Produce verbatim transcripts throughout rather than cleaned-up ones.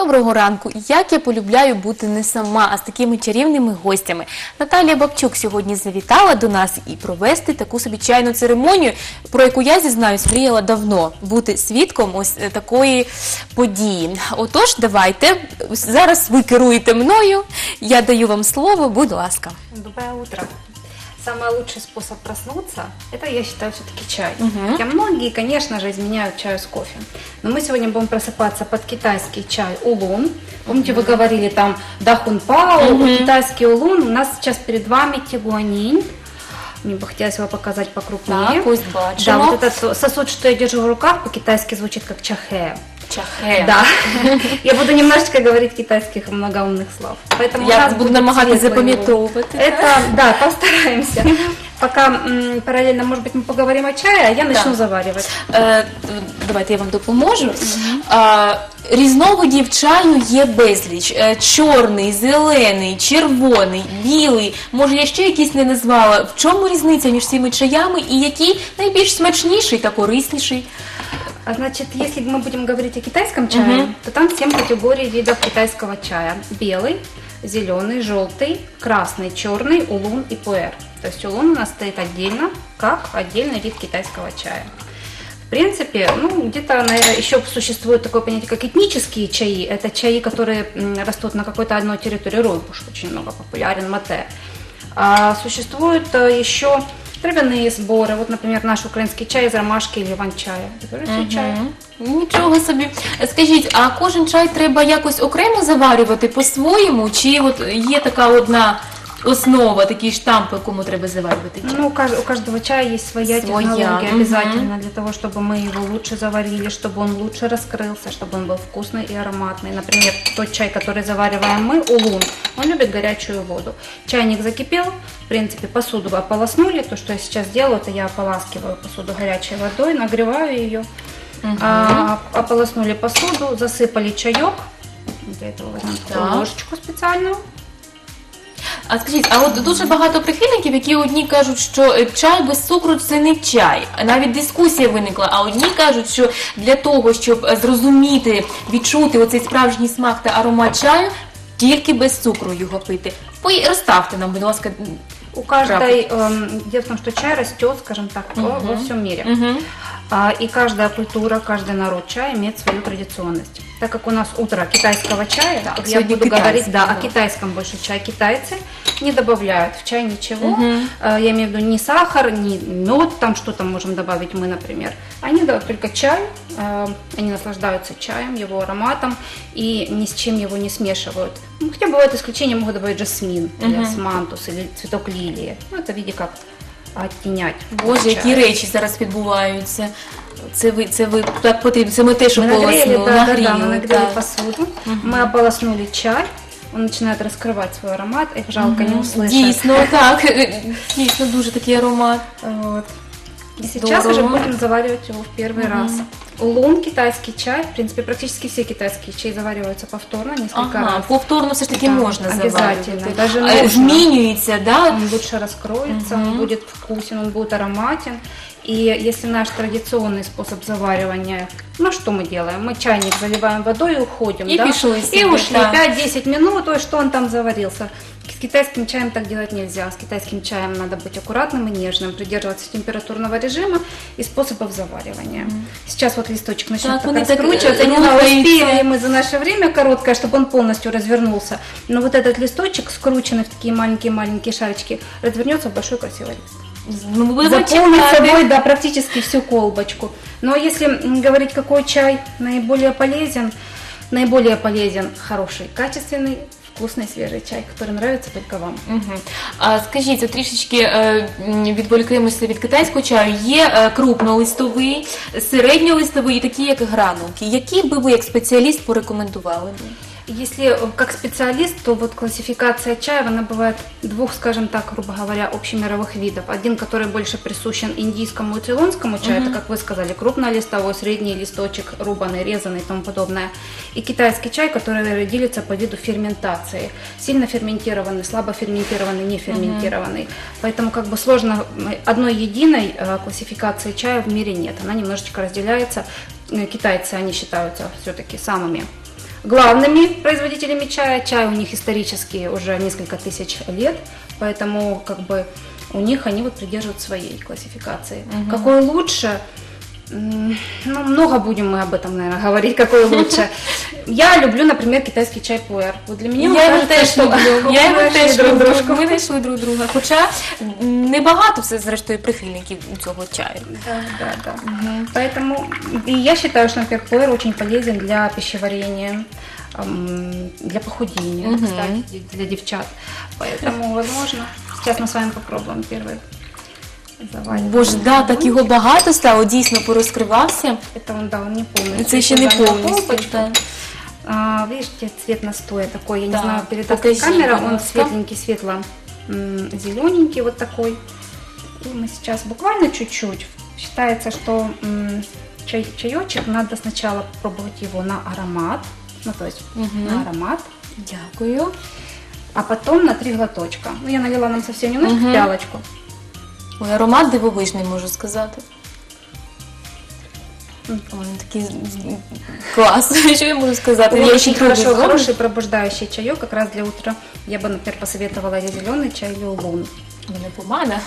Доброго ранку! Як я полюбляю бути не сама, а з такими чарівними гостями. Наталія Бабчук сьогодні завітала до нас і провести таку собі чайну церемонію, про яку я, зізнаюсь, мріяла давно. Бути свідком ось такої події. Отож, давайте, зараз ви керуєте мною, я даю вам слово, будь ласка. Доброе утро. Самый лучший способ проснуться, это, я считаю, все-таки чай. Угу. Хотя многие, конечно же, изменяют чаю с кофе. Но мы сегодня будем просыпаться под китайский чай улун. Помните, угу. вы говорили там дахунпао, угу. китайский улун. У нас сейчас перед вами тигуанинь. Мне бы хотелось его показать покрупнее. Да, пусть бачимо. Да, вот этот сосуд, что я держу в руках, по-китайски звучит как чахэ. Чахэ. Да. Я буду немножечко говорить китайских многоумных слов. Поэтому я буду намагатись запам'ятовувати. Это, да, постараемся. Пока м, параллельно, может быть, мы поговорим о чае, а я начну да. заваривать. Е, давайте я вам допоможу. Угу. Е, різновидів чаю є безліч. Е, чорний, зелений, червоний, білий. Може, я ще якісь не назвала. В чому різниця між цими чаями і який найбільш смачніший та корисніший? Значит, если мы будем говорить о китайском чае, uh-huh. то там семь категорий видов китайского чая. Белый, зеленый, желтый, красный, черный, улун и пуэр. То есть улун у нас стоит отдельно, как отдельный вид китайского чая. В принципе, ну, где-то, наверное, еще существует такое понятие, как этнические чаи. Это чаи, которые растут на какой-то одной территории. Ройбуш очень много популярен, мате. А существует еще травяные сборы, вот, например, наш український чай из ромашки или иван-чая. Это тоже все чай. Нічого собі. Скажіть, а кожен чай треба якось окремо заварювати по-своєму, чи от є така одна основа, такий штамп, по якому треба заваривати чай? Ну, у каждого чая есть своя, своя. технология, обязательно, угу. для того, чтобы мы его лучше заварили, чтобы он лучше раскрылся, чтобы он был вкусный и ароматный. Например, тот чай, который завариваем мы, улун, он любит горячую воду. Чайник закипел, в принципе, посуду ополоснули, то, что я сейчас делаю, это я ополаскиваю посуду горячей водой, нагреваю ее, угу. а, ополоснули посуду, засыпали чаек, для этого возьмем такую ложечку специальную. А скажіть, а от дуже багато прихильників, які одні кажуть, що чай без цукру – це не чай. Навіть дискусія виникла, а одні кажуть, що для того, щоб зрозуміти, відчути оцей справжній смак та аромат чаю, тільки без цукру його пити. Розставте нам, будь ласка, у каждой, э, дело в том, что чай растет, скажем так, uh-huh. во всем мире. Uh-huh. А, и каждая культура, каждый народ чая имеет свою традиционность. Так как у нас утро китайского чая, так, я буду говорить да, да. о китайском больше чае. Китайцы не добавляют в чай ничего. Uh-huh. а, я имею в виду ни сахар, ни мед, там что-то можем добавить мы, например. Они дают только чай, а, они наслаждаются чаем, его ароматом и ни с чем его не смешивают. Ну, хотя бывают исключения, могут добавить жасмин, uh-huh. или османтус, или цветок лилии. Ну, это в виде как оттінять. Боже, які речі зараз відбуваються. Це ви, це ви так потрібно, це ми теж ополоснули, да, нагріли. Да, да, мы нагрели посуду, угу. мы ополоснули чай, он начинает раскрывать свой аромат, их жалко угу. не услышать. Дійсно, так, дійсно дуже такий аромат. Вот. И сейчас уже будем заваривать его в первый угу. раз. Улун, китайский чай, в принципе, практически все китайские чаи завариваются повторно, несколько ага, раз. Повторно все ж таки да, можна обязательно. заваривать. Даже а, змінюється, да? Он лучше раскроется, угу. он будет вкусен, он будет ароматен. И если наш традиционный способ заваривания, ну что мы делаем? Мы чайник заливаем водой и уходим, и да? Пиши, и ушли да. пять-десять минут, ой, что он там заварился. С китайским чаем так делать нельзя. С китайским чаем надо быть аккуратным и нежным, придерживаться температурного режима и способов заваривания. Mm. Сейчас вот листочек начнет так, так раскручиваться. Не успели мы за наше время короткое, чтобы он полностью развернулся. Но вот этот листочек, скрученный в такие маленькие-маленькие шарочки, развернется в большой красивый лист. Ну, заполнит собой да, практически всю колбочку. Но если говорить, какой чай наиболее полезен, наиболее полезен хороший, качественный, вкусний, свіжий чай, який подобається тільки вам. Угу. А скажіть, от трішечки е, відволікаємося від китайського чаю. Є е, крупнолистовий, середньолистовий і такі, як гранулки. Які би ви, як спеціаліст, порекомендували? Если как специалист, то вот классификация чая, она бывает двух, скажем так, грубо говоря, общемировых видов. Один, который больше присущен индийскому и цейлонскому чаю, uh-huh. это, как вы сказали, крупнолистовой, средний листочек, рубаный, резанный и тому подобное. И китайский чай, который делится по виду ферментации. Сильно ферментированный, слабо ферментированный, не ферментированный. Uh-huh. Поэтому как бы сложно, одной единой классификации чая в мире нет. Она немножечко разделяется. Китайцы, они считаются все-таки самыми главными производителями чая. Чай у них исторически уже несколько тысяч лет, поэтому как бы у них они вот придерживают своей классификации. Угу. Какой лучше? Ну, много будем мы об этом, наверное, говорить, какой лучше. Я люблю, например, китайский чай пуэр. Вот для меня я його теж что... люблю. Я його теж друг люблю. дружку. Ми знайшли друг друга. Хоча небагато все, зрештою, прихильників цього чаю. Да, да, да. Угу. Поэтому и я считаю, что, например, пуэр очень полезен для пищеварения, для похудения, угу. Кстати, для девчат. Поэтому, возможно, сейчас мы с вами попробуем первый. Завариваем. Боже, да, так його багато стало, дійсно порозкривався. Это он, да, он не полностью. Це ще не повністю, так. А, видите, цвет настоя такой, я да. не знаю, передаст камера, он светленький, светло-зелененький вот такой. И мы сейчас буквально чуть-чуть, считается, что м, чай, чаечек надо сначала пробовать его на аромат, ну то есть угу. на аромат. Дякую. А потом на три глоточка. Ну я налила нам совсем немножко угу. пялочку. Ой, аромат дивовижний, можу сказати. Ой, такий класс, что я могу сказать? Я очень хорошо, хороший пробуждающий чаек, как раз для утра. Я бы, например, посоветовала зеленый чай или улун. Не помада?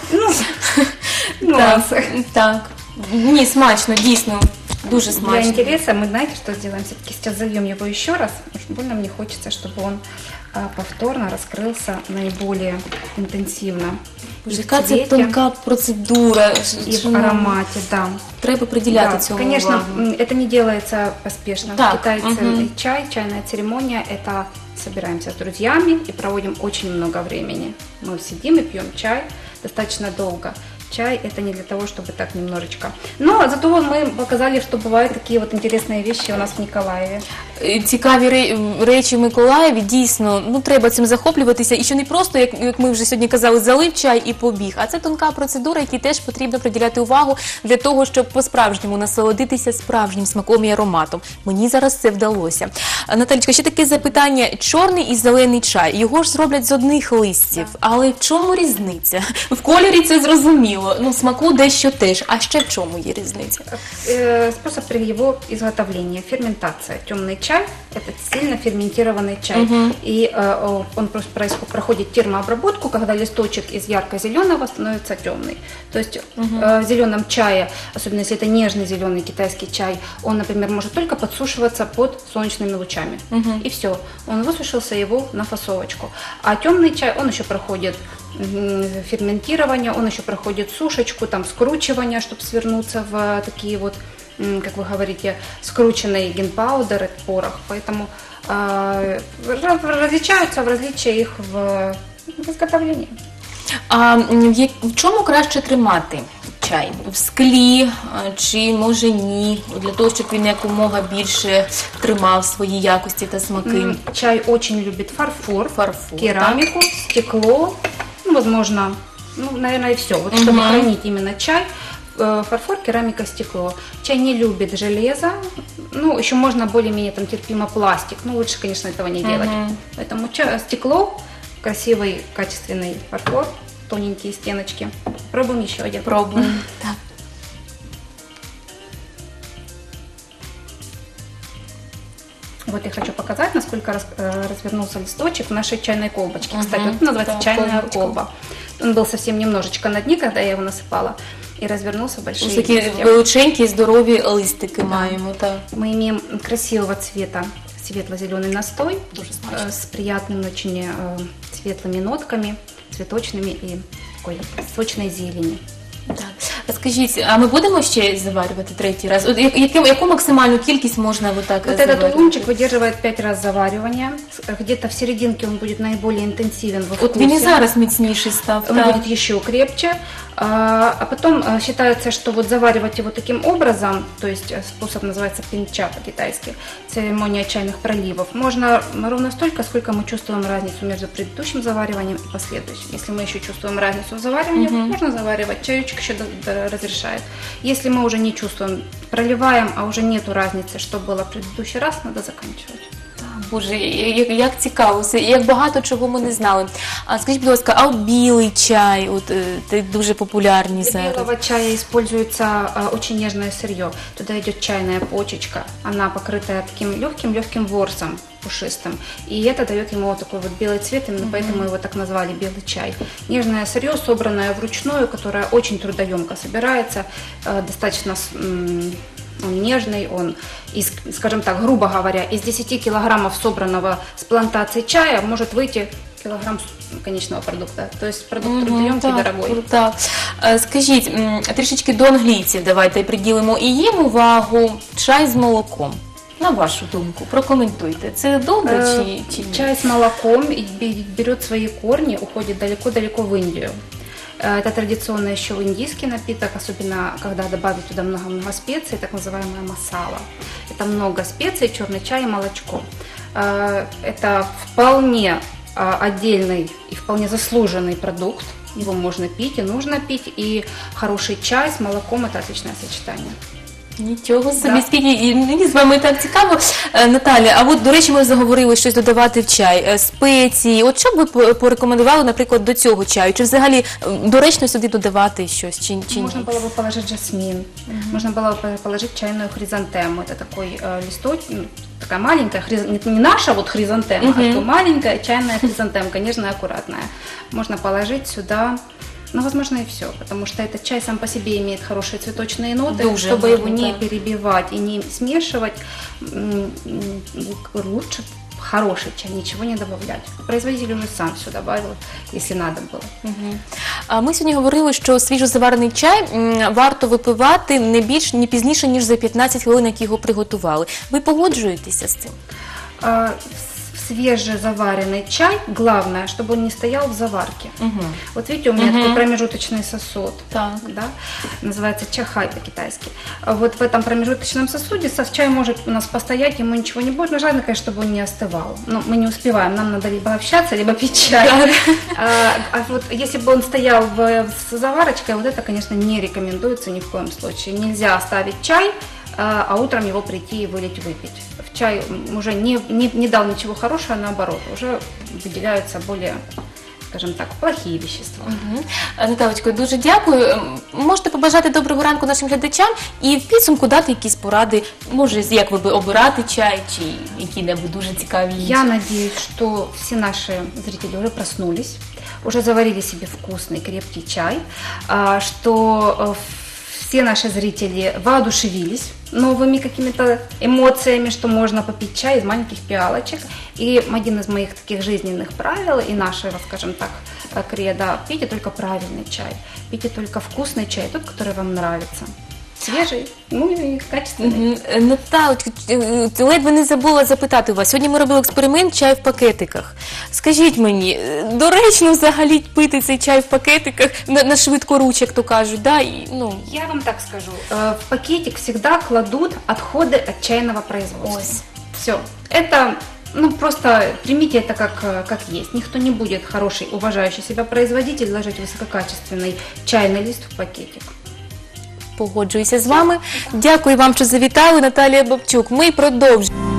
Ну, так, так. Ні, смачно, дійсно, дуже смачно. Для интереса мы, знаете, что сделаем? Все-таки сейчас зальем его еще раз. Уж больно мне хочется, чтобы он повторно раскрылся наиболее интенсивно. Яка це тонка процедура. И в аромате, да. Треба приділяти цьому увагу. Конечно, это не делается поспешно. Так, Китайцы угу. чай, чайная церемония, это собираемся с друзьями и проводим очень много времени. Мы сидим и пьем чай достаточно долго. Чай это не для того, чтобы так немножечко. Но зато мы показали, что бывают такие вот интересные вещи у нас в Николаеве. Цікаві речі в Миколаєві, дійсно, ну треба цим захоплюватися. І що не просто, як, як ми вже сьогодні казали, залив чай і побіг, а це тонка процедура, якій теж потрібно приділяти увагу для того, щоб по-справжньому насолодитися справжнім смаком і ароматом. Мені зараз це вдалося. Наталічка, ще таке запитання. Чорний і зелений чай, його ж зроблять з одних листів, але в чому різниця? В кольорі це зрозуміло, ну в смаку дещо теж, а ще в чому є різниця? Способ его изготовления, ферментация. Темный чай – это сильно ферментированный чай. Угу. И э, он просто происходит, проходит термообработку, когда листочек из ярко-зеленого становится темный. То есть угу. э, в зеленом чае, особенно если это нежный зеленый китайский чай, он, например, может только подсушиваться под солнечными лучами. Угу. И все. Он высушился его на фасовочку. А темный чай, он еще проходит ферментирование, он еще проходит сушечку, там скручивание, чтобы свернуться в такие вот, как вы говорите, скрученный генпаудер, порох. Поэтому э, различаются в различии их в, в изготовлении. А в, в чому краще тримати чай? В склі чи може ні? Для того, щоб він якомога більше тримав свої якості та смаки. Чай очень любит фарфор, фарфор керамику, да? Стекло. Ну, возможно, ну, наверное, и все. Вот, чтобы uh-huh. хранить именно чай, фарфор, керамика, стекло. Чай не любит железо, ну, еще можно более-менее там терпимо пластик, но лучше, конечно, этого не делать. Uh-huh. Поэтому чай, стекло, красивый, качественный фарфор, тоненькие стеночки. Пробуем еще один. Пробуем, так. Вот я хочу показать, насколько раз, э, развернулся листочек в нашей чайной колбочке. Uh-huh. Кстати, вот называется да, чайная колбочка. колба. Он был совсем немножечко на дне, когда я его насыпала, и развернулся большие листья. Такие величенькие, здоровые листики маємо, да. Мы имеем красивого цвета светло-зеленый настой э, с приятными очень э, светлыми нотками, цветочными и такой сочной зелени. Так. А скажіть, а ми будемо ще заварювати третій раз? От яку, яку максимальну кількість можна вот так вот заварювати? Этот улунчик выдерживает пять раз заваривания. Где-то в серединке он будет наиболее интенсивен во вкусе. Вот він і зараз міцніший став. Он так. будет еще крепче. А, а потом а, считается, что вот заваривать его таким образом, то есть способ называется пинча по-китайски, церемония чайных проливов, можно ровно столько, сколько мы чувствуем разницу между предыдущим завариванием и последующим. Если мы еще чувствуем разницу в заваривании, угу. можно заваривать. Чаечек еще разрешает. Если мы уже не чувствуем, проливаем, а уже нету разницы, что было в предыдущий раз, надо заканчивать. Боже, як, як цікаво, все, як багато чого ми не знали. А скажіть, будь ласка, а білий чай, от е, це дуже популярні Для зараз. белого чая используется а, очень нежное сырье. Туда идет чайная почечка, она покрытая таким легким-легким ворсом пушистым. И это дает ему вот такой вот белый цвет, именно поэтому его так назвали белый чай. Нежное сырье, собранное вручную, которое очень трудоемко собирается, э, достаточно с- м, он нежный, он, из, скажем так, грубо говоря, из десяти килограммов собранного с плантации чая может выйти килограмм с- конечного продукта. То есть продукт Мгм, трудоемкий, так, дорогой. Так. Е, Скажіть, м, трішечки до англійців давайте приділимо і їм увагу чай з молоком. На вашу думку, прокоментуйте. Це добре Э, чи, чи ні? Чай с молоком и бе- берет свои корни, уходит далеко-далеко в Индию. Э, Это традиционно еще индийский напиток, особенно когда добавить туда много-много специй, так называемая масала. Это много специй, черный чай и молочко. Э, Это вполне а, отдельный и вполне заслуженный продукт. Его можно пить и нужно пить. И хороший чай с молоком – это отличное сочетание. Нічого собі, Да. скільки, і мені з вами так цікаво. Е, Наталя, а от, до речі, ми заговорили щось додавати в чай, е, спеції. От що б ви по- порекомендували, наприклад, до цього чаю? Чи взагалі е, доречно сюди додавати щось, чи, чи ні? Можно было бы положить жасмин, можно было бы положить чайную хризантему. Это такой э, листок, ну, такая маленькая, хриз- не, не наша вот хризантема, а такая маленькая чайная хризантемка, нежная, аккуратная. Можно положить сюда, ну, возможно, и все, потому что этот чай сам по себе имеет хорошие цветочные ноты, Дуже чтобы его гарно, не да. перебивать и не смешивать, м, м, лучше хороший чай, ничего не добавлять. Производитель уже сам все добавил, если надо было. Мгм. А ми сьогодні говорили, що свіжозаварений чай м, варто випивати не більш, не пізніше, ніж за п'ятнадцять хвилин, як його приготували. Ви погоджуєтеся з цим? А, с- свежезаваренный чай, главное, чтобы он не стоял в заварке. Вот видите, у меня такой промежуточный сосуд, Так. да, называется чахай по-китайски. А вот в этом промежуточном сосуде со- чай может у нас постоять, ему ничего не будет, но желательно, конечно, чтобы он не остывал. Но мы не успеваем, нам надо либо общаться, либо пить чай. А, а вот если бы он стоял в, с заварочкой, вот это, конечно, не рекомендуется ни в коем случае. Нельзя оставить чай, а а утром его прийти и вылить выпить. В чай м, уже не, не, не дал ничего хорошего, наоборот, уже выделяются более, скажем так, плохие вещества. Мгм. Е, Наталочко, дуже дякую. Ем, Можете побажати доброго ранку нашим глядачам і в підсумку дати якісь поради, може, з- як ви би обирати чай, чи які-небудь дуже цікаві інші. Я надеюсь, что все наши зрители уже проснулись, уже заварили себе вкусный крепкий чай, а, что э, все наши зрители воодушевились новыми какими-то эмоциями, что можно попить чай из маленьких пиалочек. И один из моих таких жизненных правил и нашего, скажем так, э, кредо – пейте только правильный чай, пейте только вкусный чай, тот, который вам нравится. Свежий, ну и качественный. Мгм. Е, Наталочко, е, е, ледве не забула запитати у вас. Сьогодні ми робили експеримент чай в пакетиках. Скажіть мені, е, доречно взагалі пити цей чай в пакетиках на, на швидкоруч, як то кажуть, да? І, ну, Я вам так скажу, э, в пакетик всегда кладут отходы от чайного производства. Ось. Все. Это, ну, просто примите это как, э, как есть. Никто не будет, хороший, уважающий себя производитель, ложить высококачественный чайный лист в пакетик. погоджуюся з вами. Дякую вам, що завітали. Наталія Бабчук. Ми продовжуємо.